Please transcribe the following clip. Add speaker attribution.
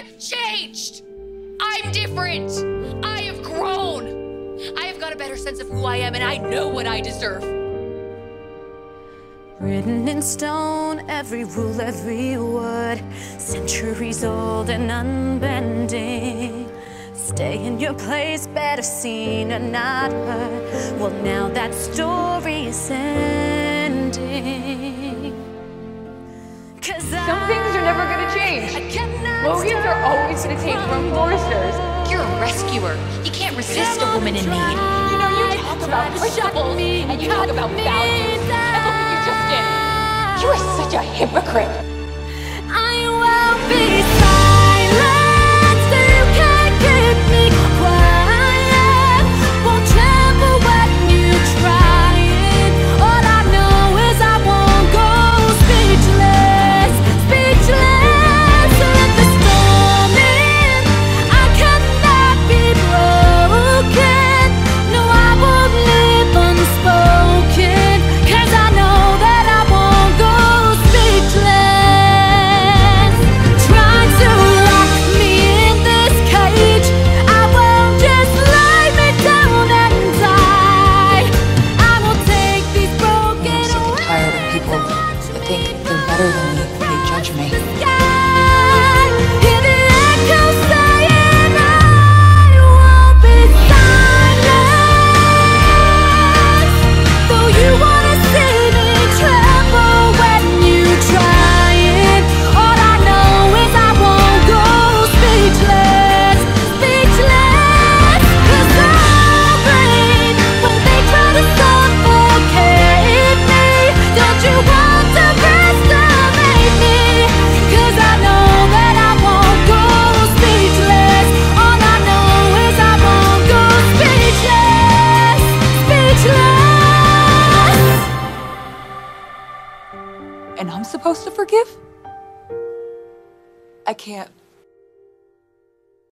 Speaker 1: I've changed. I'm different. I have grown. I have got a better sense of who I am, and I know what I deserve.
Speaker 2: Written in stone, every rule, every word, centuries old and unbending. Stay in your place, better seen and not heard. Well, now that story is ending.
Speaker 3: Some things are never gonna change. Logans are always gonna take from Forresters.
Speaker 1: You're a rescuer. You can't resist a woman in need.
Speaker 3: You know, you talk about principles and you talk about values. And look what you just did. You are such a hypocrite.
Speaker 2: I will be silent, so you can't keep me quiet. Won't tremble when you try it. All I know is I won't go speechless, speechless. Let the storm in. I cannot be broken. No, I won't live unspoken. 'Cause I know that I won't go speechless. Try to lock me in this cage. I won't just lay me down and die. I will take these broken
Speaker 4: I'm sick and tired of people that think they're better than me and they judge me.
Speaker 2: sky. Hear the echo saying I won't be silent. Though you wanna see me tremble when you try it. All I know is I won't go speechless, speechless. 'Cause I'll break when they try to suffocate me. Don't you want to restimate me? 'Cause I know that I won't go speechless. All I know is I won't go speechless, speechless.
Speaker 4: And I'm supposed to forgive? I can't.